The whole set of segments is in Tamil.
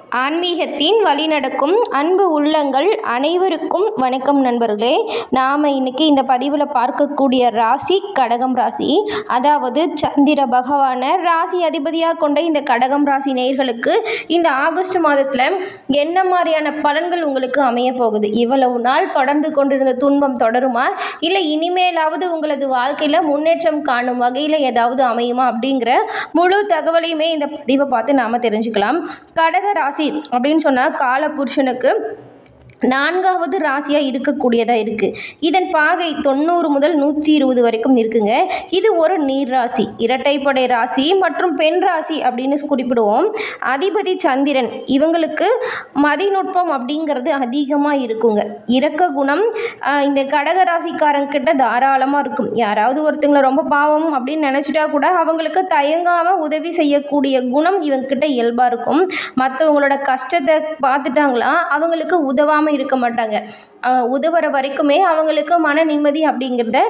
ஆன்மீகத்தின் வழிநடக்கும் அன்பு உள்ளங்கள் அனைவருக்கும் வணக்கம் நண்பர்களே. நாம் இன்னைக்கு இந்த பதிவில் பார்க்கக்கூடிய ராசி கடகம் ராசி. அதாவது சந்திர பகவானை ராசி அதிபதியாக கொண்ட இந்த கடகம் ராசி நேயர்களுக்கு இந்த ஆகஸ்ட் மாதத்தில் என்ன மாதிரியான பலன்கள் உங்களுக்கு அமைய போகுது? இவ்வளவு நாள் தொடர்ந்து கொண்டிருந்த துன்பம் தொடருமா, இல்லை இனிமேலாவது உங்களது வாழ்க்கையில் முன்னேற்றம் காணும் வகையில் ஏதாவது அமையுமா அப்படிங்கிற முழு தகவலையுமே இந்த பதிவை பார்த்து நாம் தெரிஞ்சுக்கலாம். கடக ராசி அப்படின்னு சொன்னால் காலபுருஷனுக்கு 4வது ராசியாக இருக்கக்கூடியதாக இருக்குது. இதன் பாகை 90 முதல் 120 வரைக்கும் இருக்குங்க. இது ஒரு நீர் ராசி, இரட்டைப்படை ராசி மற்றும் பெண் ராசி அப்படின்னு குறிப்பிடுவோம். அதிபதி சந்திரன். இவங்களுக்கு மதிநுட்பம் அப்படிங்கிறது அதிகமாக இருக்குங்க. இரக்க குணம் இந்த கடக ராசிக்காரங்கிட்ட தாராளமாக இருக்கும். யாராவது ஒருத்தங்களை ரொம்ப பாவம் அப்படின்னு நினச்சிட்டா கூட அவங்களுக்கு தயங்காமல் உதவி செய்யக்கூடிய குணம் இவங்ககிட்ட இயல்பாக இருக்கும். மற்றவங்களோட கஷ்டத்தை பார்த்துட்டாங்களா அவங்களுக்கு உதவாமல் இருக்க மாட்டாங்க. உதவுற வரைக்குமே அவங்களுக்கு மன நிம்மதி அப்படிங்கிறத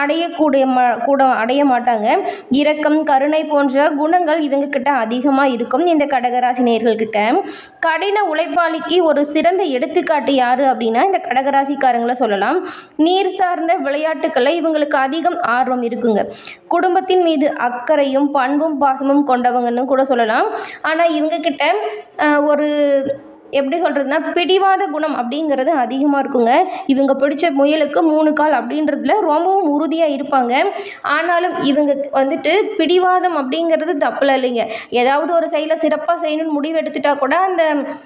அடைய மாட்டாங்க. இரக்கம், கருணை போன்ற குணங்கள் இவங்க கிட்ட அதிகமாக இருக்கும். இந்த கடகராசி நேயர்கள்கிட்ட கடின உழைப்பாளிக்கு ஒரு சிறந்த எடுத்துக்காட்டு யாரு அப்படின்னா இந்த கடகராசிக்காரங்களை சொல்லலாம். நீர் சார்ந்த விளையாட்டுக்களை இவங்களுக்கு அதிகம் ஆர்வம் இருக்குங்க. குடும்பத்தின் மீது அக்கறையும் பண்பும் பாசமும் கொண்டவங்கன்னு கூட சொல்லலாம். ஆனால் இவங்க கிட்ட ஒரு எப்படி சொல்கிறதுனா பிடிவாத குணம் அப்படிங்கிறது அதிகமாக இருக்குங்க. இவங்க பிடிச்ச முயலுக்கு 3 கால் அப்படின்றதுல ரொம்பவும் உறுதியாக இருப்பாங்க. ஆனாலும் இவங்க பிடிவாதம் அப்படிங்கிறது தப்பில்லை இல்லைங்க. ஏதாவது ஒரு செயலை சிறப்பாக செய்யணும்னு முடிவு எடுத்துட்டா கூட அந்த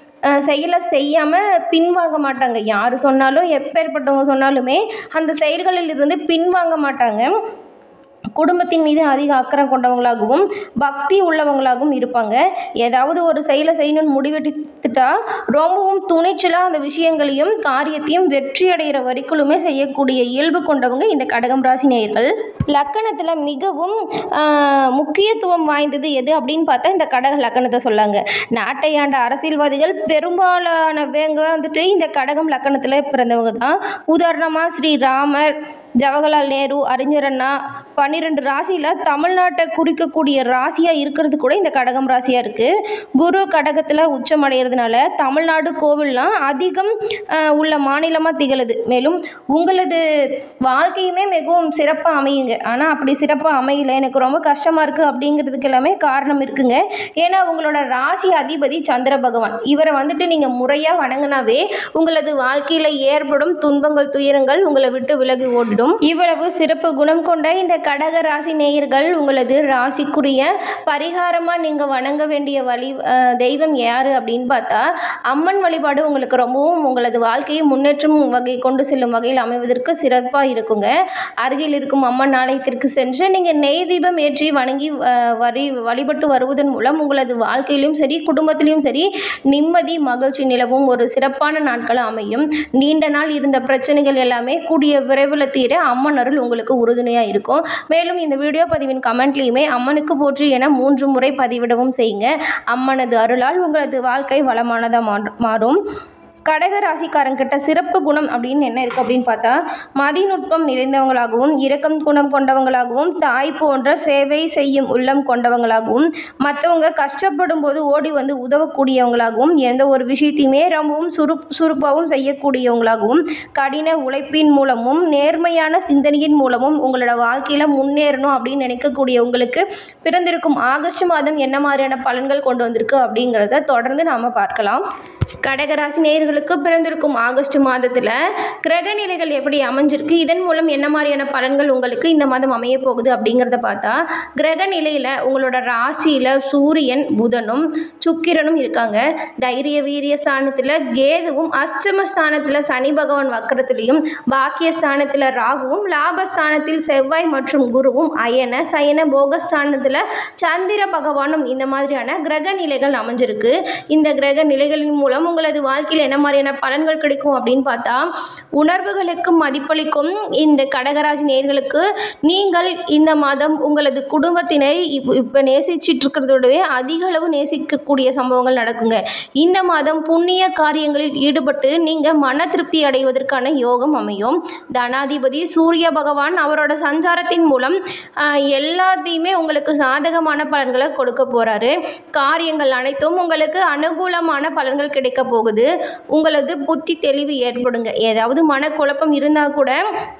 செயலை செய்யாமல் பின்வாங்க மாட்டாங்க. யார் சொன்னாலும் எப்பேற்பட்டவங்க சொன்னாலுமே அந்த செயல்களில் இருந்து பின்வாங்க மாட்டாங்க. குடும்பத்தின் மீது அதிக அக்கறை கொண்டவங்களாகவும் பக்தி உள்ளவங்களாகவும் இருப்பாங்க. ஏதாவது ஒரு செயலை செய்யணும்னு முடிவெடுத்துட்டா ரொம்பவும் துணிச்சலாக அந்த விஷயங்களையும் காரியத்தையும் வெற்றி அடைகிற வரைக்குமே செய்யக்கூடிய இயல்பு கொண்டவங்க இந்த கடகம் ராசி நேயர்கள். லக்கணத்தில் மிகவும் முக்கியத்துவம் வாய்ந்தது எது அப்படின்னு பார்த்தா இந்த கடக லக்கணத்தை சொல்லாங்க. நாட்டை ஆண்ட அரசியல்வாதிகள் பெரும்பாலானவங்க இந்த கடகம் லக்கணத்தில் பிறந்தவங்க தான். உதாரணமாக ஸ்ரீராமர், ஜவஹர்லால் நேரு, அறிஞர் அண்ணா 12 ராசியில் தமிழ்நாட்டை குறிக்கக்கூடிய ராசியாக இருக்கிறது கூட இந்த கடகம் ராசியாக இருக்குது. குரு கடகத்தில் உச்சம் அடைகிறதுனால தமிழ்நாடு கோவில்லாம் அதிகம் உள்ள மாநிலமாக திகழுது. மேலும் உங்களது வாழ்க்கையுமே மிகவும் சிறப்பாக அமையுங்க. ஆனால் அப்படி சிறப்பாக அமையல, எனக்கு ரொம்ப கஷ்டமாக இருக்குது அப்படிங்கிறதுக்கு எல்லாமே காரணம் இருக்குங்க. ஏன்னா உங்களோட ராசி அதிபதி சந்திர பகவான். இவரை நீங்கள் முறையாக வணங்கினாவே உங்களது வாழ்க்கையில் ஏற்படும் துன்பங்கள் துயரங்கள் உங்களை விட்டு விலகி ஓடும். இவ்வளவு சிறப்பு குணம் கொண்ட இந்த கடக ராசி நேயர்கள் உங்களது ராசிக்குரிய பரிகாரமாக நீங்கள் வணங்க வேண்டிய தெய்வம் யாரு அப்படின்னு பார்த்தா அம்மன் வழிபாடு உங்களுக்கு ரொம்பவும் உங்களது வாழ்க்கையை முன்னேற்றம் கொண்டு செல்லும் வகையில் அமைவதற்கு சிறப்பாக இருக்குங்க. அருகில் இருக்கும் அம்மன் ஆலயத்திற்கு சென்று நீங்கள் நெய் தீபம் ஏற்றி வணங்கி வழிபட்டு வருவதன் மூலம் உங்களது வாழ்க்கையிலும் சரி குடும்பத்திலும் சரி நிம்மதி மகிழ்ச்சி நிலவும் ஒரு சிறப்பான நாட்கள் அமையும். நீண்ட நாள் இருந்த பிரச்சனைகள் எல்லாமே கூடிய விரைவில் தீர அம்மன் அருள் உங்களுக்கு உறுதுணையாக இருக்கும். மேலும் இந்த வீடியோ பதிவின் கமெண்ட்லையுமே அம்மனுக்கு போற்றி என 3 முறை பதிவிடவும் செய்யுங்க. அம்மனது அருளால் உங்களது வாழ்க்கை வளமானதாக மாறும். கடக ராசிக்காரங்கிட்ட சிறப்பு குணம் அப்படின்னு என்ன இருக்குது அப்படின்னு பார்த்தா மதிநுட்பம் நிறைந்தவங்களாகவும் இரக்கம் குணம் கொண்டவங்களாகவும் தாய் போன்ற சேவை செய்யும் உள்ளம் கொண்டவங்களாகவும் மற்றவங்க கஷ்டப்படும் போது ஓடி வந்து உதவக்கூடியவங்களாகவும் எந்த ஒரு விஷயத்தையுமே ரொம்பவும் சுறுப்பாகவும் செய்யக்கூடியவங்களாகவும் கடின உழைப்பின் மூலமும் நேர்மையான சிந்தனையின் மூலமும் உங்களோட வாழ்க்கையில் முன்னேறணும் அப்படின்னு நினைக்கக்கூடிய உங்களுக்கு பிறந்திருக்கும் ஆகஸ்ட் மாதம் என்ன மாதிரியான பலன்கள் கொண்டு வந்திருக்கு அப்படிங்கிறத தொடர்ந்து நாம் பார்க்கலாம். கடகராசி நேயர்களுக்கு பிறந்திருக்கும் ஆகஸ்ட் மாதத்தில் கிரக நிலைகள் எப்படி அமைஞ்சிருக்கு, இதன் மூலம் என்ன மாதிரியான பலன்கள் உங்களுக்கு இந்த மாதம் அமைய போகுது அப்படிங்கிறத பார்த்தா கிரக நிலையில் உங்களோட ராசியில் சூரியன் புதனும் சுக்கிரனும் இருக்காங்க. தைரிய வீரிய ஸ்தானத்தில் கேதுவும், அஷ்டம ஸ்தானத்தில் சனி பகவான் வக்கரத்திலையும், பாக்கிய ஸ்தானத்தில் ராகுவும், லாபஸ்தானத்தில் செவ்வாய் மற்றும் குருவும், அயன சயன போகஸ்தானத்தில் சந்திர பகவானும் இந்த மாதிரியான கிரக நிலைகள் அமைஞ்சிருக்கு. இந்த கிரக நிலைகளின் மூலம் மூலம் உங்களது வாழ்க்கையில் என்ன மாதிரியான பலன்கள் கிடைக்கும் அப்படின்னு பார்த்தா, உணர்வுகளுக்கு மதிப்பளிக்கும் இந்த கடகராசி நேயர்களுக்கு நீங்கள் இந்த மாதம் உங்களது குடும்பத்தினை இப்போ நேசிச்சிட்டு இருக்கிறதோடவே அதிக அளவு நேசிக்கக்கூடிய சம்பவங்கள் நடக்குங்க. இந்த மாதம் புண்ணிய காரியங்களில் ஈடுபட்டு நீங்கள் மன திருப்தி அடைவதற்கான யோகம் அமையும். தனாதிபதி சூரிய பகவான் அவரோட சஞ்சாரத்தின் மூலம் எல்லாத்தையுமே உங்களுக்கு சாதகமான பலன்களை கொடுக்க போகிறாரு. காரியங்கள் அனைத்தும் உங்களுக்கு அனுகூலமான பலன்கள் கிடைக்க போகுது. உங்களது புத்தி தெளிவு ஏற்படுங்க. ஏதாவது மனக்குழப்பம் இருந்தால் கூட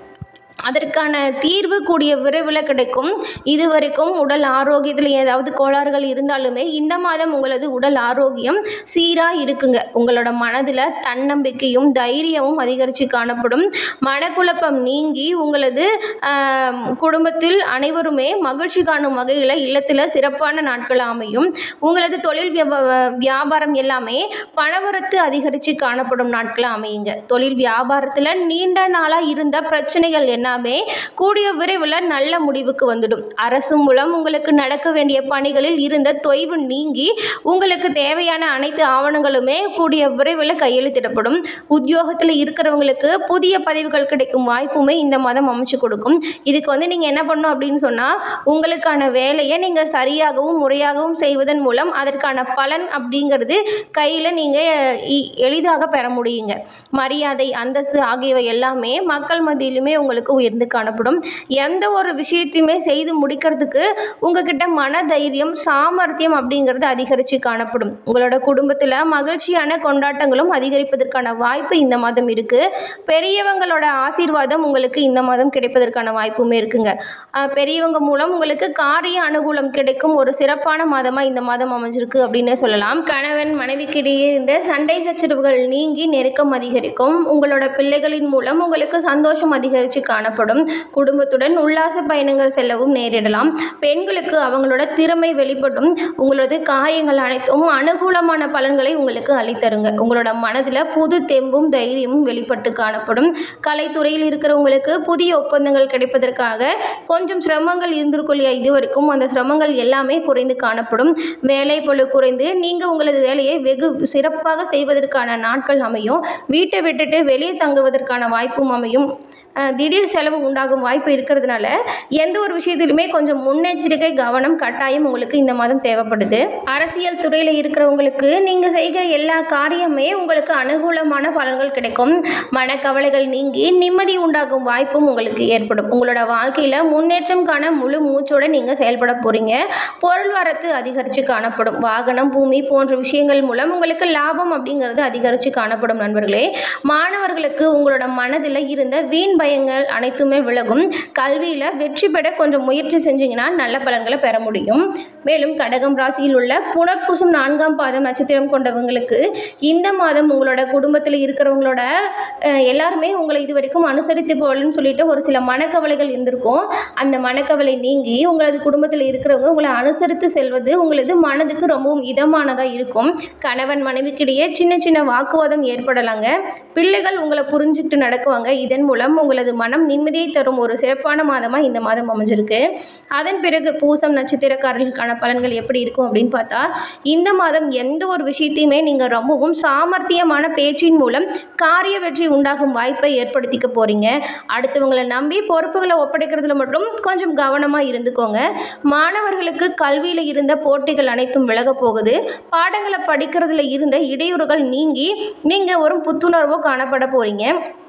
அதற்கான தீர்வு கூடிய விரைவில் கிடைக்கும். இதுவரைக்கும் உடல் ஆரோக்கியத்தில் ஏதாவது கோளாறுகள் இருந்தாலுமே இந்த மாதம் உங்களது உடல் ஆரோக்கியம் சீராக இருக்குங்க. உங்களோட மனதில் தன்னம்பிக்கையும் தைரியமும் அதிகரித்து காணப்படும். மனக்குழப்பம் நீங்கி உங்களது குடும்பத்தில் அனைவருமே மகிழ்ச்சி காணும் வகையில் இல்லத்தில் சிறப்பான நாட்கள் அமையும். உங்களது தொழில் வியாபாரம் எல்லாமே பணவரத்து அதிகரித்து காணப்படும் நாட்கள் அமையுங்க. தொழில் வியாபாரத்தில் நீண்ட நாளாக இருந்த பிரச்சனைகள் என்ன கூடிய விரைவில் நல்ல முடிவுக்கு வந்துடும். அரசு மூலம் உங்களுக்கு நடக்க வேண்டிய பணிகளில் இருந்த தொய்வு நீங்கி உங்களுக்கு தேவையான அனைத்து ஆவணங்களுமே கூடிய விரைவில் கையெழுத்திடப்படும். உத்தியோகத்தில் இருக்கிறவங்களுக்கு புதிய பதவிகள் கிடைக்கும் வாய்ப்புமே இந்த மாதம் அமைச்சு கொடுக்கும். இதுக்கு நீங்கள் என்ன பண்ணணும் அப்படின்னு சொன்னால், உங்களுக்கான வேலையை நீங்கள் சரியாகவும் முறையாகவும் செய்வதன் மூலம் அதற்கான பலன் அப்படிங்கிறது கையில் நீங்கள் எளிதாக பெற முடியுங்க. மரியாதை, அந்தஸ்து ஆகியவை எல்லாமே மக்கள் மத்தியிலுமே உங்களுக்கு உயர்ந்து காணப்படும். எந்த ஒரு விஷயத்தையுமே செய்து முடிக்கிறதுக்கு உங்ககிட்ட மன தைரியம், சாமர்த்தியம் அப்படிங்கிறது அதிகரித்து காணப்படும். உங்களோட குடும்பத்தில் மகிழ்ச்சியான கொண்டாட்டங்களும் அதிகரிப்பதற்கான வாய்ப்பு இந்த மாதம் இருக்கு. பெரியவங்களோட ஆசீர்வாதம் உங்களுக்கு இந்த மாதம் கிடைப்பதற்கான வாய்ப்புமே இருக்குங்க. பெரியவங்க மூலம் உங்களுக்கு காரிய அனுகூலம் கிடைக்கும் ஒரு சிறப்பான மாதமாக இந்த மாதம் அமைஞ்சிருக்கு அப்படின்னு சொல்லலாம். கணவன் மனைவிக்கிடையே இந்த சண்டை சச்சரவுகள் நீங்கி நெருக்கம் அதிகரிக்கும். உங்களோட பிள்ளைகளின் மூலம் உங்களுக்கு சந்தோஷம் அதிகரித்து காணப்படும். குடும்பத்துடன் உல்லாச பயணங்கள் செல்லவும் நேரிடலாம். பெண்களுக்கு அவங்களோட திறமை வெளிப்படும். உங்களது காரியங்கள் அனைத்தும் அனுகூலமான பலன்களை உங்களுக்கு அளித்தருங்க. உங்களோட மனதில் புது தெம்பும் தைரியமும் வெளிப்பட்டு காணப்படும். கலைத்துறையில் இருக்கிறவங்களுக்கு புதிய ஒப்பந்தங்கள் கிடைப்பதற்காக கொஞ்சம் சிரமங்கள் இருந்திருக்கும் இல்லையா, இதுவரைக்கும் அந்த சிரமங்கள் எல்லாமே குறைந்து காணப்படும். வேலை பளு குறைந்து நீங்கள் உங்களது வேலையை வெகு சிறப்பாக செய்வதற்கான நாட்கள் அமையும். வீட்டை விட்டுட்டு வெளியே தங்குவதற்கான வாய்ப்பும் அமையும். திடீர் செலவு உண்டாகும் வாய்ப்பு இருக்கிறதுனால எந்த ஒரு விஷயத்திலுமே கொஞ்சம் முன்னெச்சரிக்கை கவனம் கட்டாயம் உங்களுக்கு இந்த மாதம் தேவைப்படுது. அரசியல் துறையில் இருக்கிறவங்களுக்கு நீங்கள் செய்கிற எல்லா காரியமே உங்களுக்கு அனுகூலமான பலன்கள் கிடைக்கும். மனக்கவலைகள் நீங்கி நிம்மதி உண்டாகும் வாய்ப்பும் உங்களுக்கு ஏற்படும். உங்களோட வாழ்க்கையில் முன்னேற்றம் காண முழு மூச்சோட நீங்கள் செயல்பட போகிறீங்க. பொருள் வரத்து அதிகரித்து காணப்படும். வாகனம், பூமி போன்ற விஷயங்கள் மூலம் உங்களுக்கு லாபம் அப்படிங்கிறது அதிகரித்து காணப்படும். நண்பர்களே, மாணவர்களுக்கு உங்களோட மனதில் இருந்த வீண் பயங்கள் அனைத்துமே விலகும். கல்வியில் வெற்றி பெற கொஞ்சம் முயற்சி செஞ்சீங்கன்னா நல்ல பலன்களை பெற முடியும். மேலும் கடகம் ராசியில் உள்ள புனர்பூசம் 4ஆம் பாதம் நட்சத்திரம் கொண்டவங்களுக்கு இந்த மாதம் உங்களோட குடும்பத்தில் இருக்கிறவங்களோட எல்லாருமே உங்களை இது வரைக்கும் அனுசரித்து போகலன்னு சொல்லிட்டு ஒரு சில மனக்கவலைகள் இருந்திருக்கும். அந்த மனக்கவலை நீங்கி உங்களது குடும்பத்தில் இருக்கிறவங்க உங்களை அனுசரித்து செல்வது உங்களது மனதுக்கு ரொம்பவும் இதமானதாக இருக்கும். கணவன் மனைவிக்கிடையே சின்ன சின்ன வாக்குவாதம் ஏற்படலாங்க. பிள்ளைகள் உங்களை புரிஞ்சுக்கிட்டு நடக்குவாங்க. இதன் மூலம் உங்களது மனம் நிம்மதியை தரும் ஒரு சிறப்பான மாதமாக இந்த மாதம் அமைஞ்சிருக்கு. அதன் பிறகு பூசம் நட்சத்திரக்காரர்களுக்கான பலன்கள் எப்படி இருக்கும் அப்படின்னு பார்த்தா, இந்த மாதம் எந்த ஒரு விஷயத்தையுமே நீங்கள் ரொம்பவும் சாமர்த்தியமான பேச்சின் மூலம் காரிய வெற்றி உண்டாகும் வாய்ப்பை ஏற்படுத்திக்க போகிறீங்க. அடுத்தவங்களை நம்பி பொறுப்புகளை ஒப்படைக்கிறதுல மட்டும் கொஞ்சம் கவனமாக இருந்துக்கோங்க. மாணவர்களுக்கு கல்வியில் இருந்த போட்டிகள் அனைத்தும் விலக போகுது. பாடங்களை படிக்கிறதுல இருந்த இடையூறுகள் நீங்கி நீங்கள் ஒரு புத்துணர்வோ காணப்பட போகிறீங்க.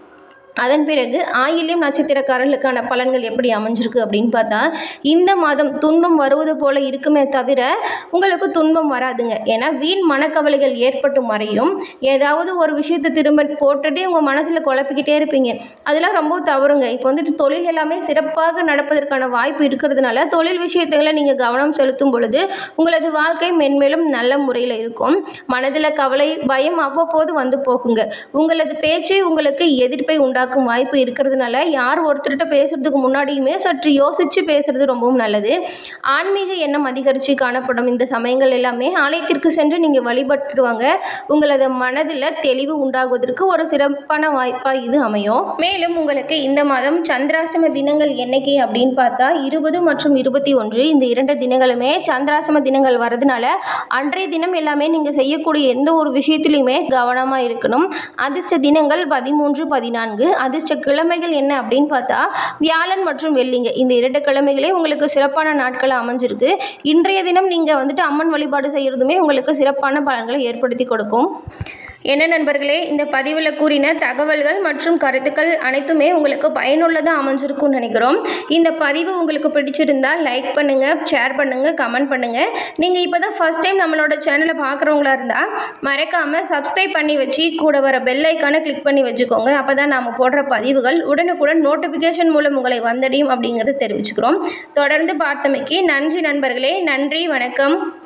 அதன் பிறகு ஆயில்யம் நட்சத்திரக்காரர்களுக்கான பலன்கள் எப்படி அமைஞ்சிருக்கு அப்படின்னு பார்த்தா, இந்த மாதம் துன்பம் வருவது போல இருக்குமே தவிர உங்களுக்கு துன்பம் வராதுங்க. ஏன்னா வீண் மனக்கவலைகள் ஏற்பட்டு மறையும். ஏதாவது ஒரு விஷயத்தை திரும்ப போட்டுட்டு உங்கள் மனசில் குழப்பிக்கிட்டே இருப்பீங்க. அதெல்லாம் ரொம்ப தவறுங்க. இப்போ தொழில் எல்லாமே சிறப்பாக நடப்பதற்கான வாய்ப்பு இருக்கிறதுனால தொழில் விஷயத்துல நீங்கள் கவனம் செலுத்தும் பொழுது உங்களது வாழ்க்கை மென்மேலும் நல்ல முறையில் இருக்கும். மனதில் கவலை, பயம் அவ்வப்போது வந்து போகுங்க. உங்களது பேச்சு உங்களுக்கு எதிர்ப்பை உண்டாகும். உண்டாக்கும் வாய்ப்பு இருக்கிறதுனால யார் ஒருத்தர்கிட்ட பேசுகிறதுக்கு முன்னாடியுமே சற்று யோசித்து பேசுகிறது ரொம்பவும் நல்லது. ஆன்மீக எண்ணம் அதிகரித்து காணப்படும் இந்த சமயங்கள் எல்லாமே ஆலயத்திற்கு சென்று நீங்கள் வழிபட்டுட்டு வாங்க. உங்களது மனதில் தெளிவு உண்டாகுவதற்கு ஒரு சிறப்பான வாய்ப்பாக இது அமையும். மேலும் உங்களுக்கு இந்த மாதம் சந்திராஷ்டம தினங்கள் என்னைக்கு அப்படின்னு பார்த்தா 20 மற்றும் 21 இந்த 2 தினங்களுமே சந்திராஷ்டம தினங்கள் வரதுனால அன்றைய தினம் எல்லாமே நீங்கள் செய்யக்கூடிய எந்த ஒரு விஷயத்திலையுமே கவனமாக இருக்கணும். அதிர்ஷ்ட தினங்கள் 13, 14. அதிர்ஷ்ட கிழமைகள் என்ன அப்படின்னு பார்த்தா வியாழன் மற்றும் வெள்ளிங்க. இந்த 2 கிழமைகளே உங்களுக்கு சிறப்பான நாட்களாக அமைஞ்சிருக்கு. இன்றைய தினம் நீங்கள் வந்துட்டு அம்மன் வழிபாடு செய்கிறதுமே உங்களுக்கு சிறப்பான பலன்களை ஏற்படுத்தி கொடுக்கும். என்ன நண்பர்களே, இந்த பதிவில் கூறின தகவல்கள் மற்றும் கருத்துக்கள் அனைத்துமே உங்களுக்கு பயனுள்ளதாக அமைஞ்சிருக்கும்னு நினைக்கிறோம். இந்த பதிவு உங்களுக்கு பிடிச்சிருந்தால் லைக் பண்ணுங்கள், ஷேர் பண்ணுங்கள், கமெண்ட் பண்ணுங்கள். நீங்கள் இப்போ தான் ஃபஸ்ட் டைம் நம்மளோட சேனலை பார்க்குறவங்களா இருந்தால் மறக்காமல் சப்ஸ்கிரைப் பண்ணி வச்சு கூட வர பெல் ஐக்கானை கிளிக் பண்ணி வச்சுக்கோங்க. அப்போ தான் நாம் போடுற பதிவுகள் உடனுக்குடன் நோட்டிஃபிகேஷன் மூலம் உங்களை வந்தடையும் அப்படிங்கிறத தெரிவிச்சுக்கிறோம். தொடர்ந்து பார்த்தமைக்கு நன்றி நண்பர்களே. நன்றி, வணக்கம்.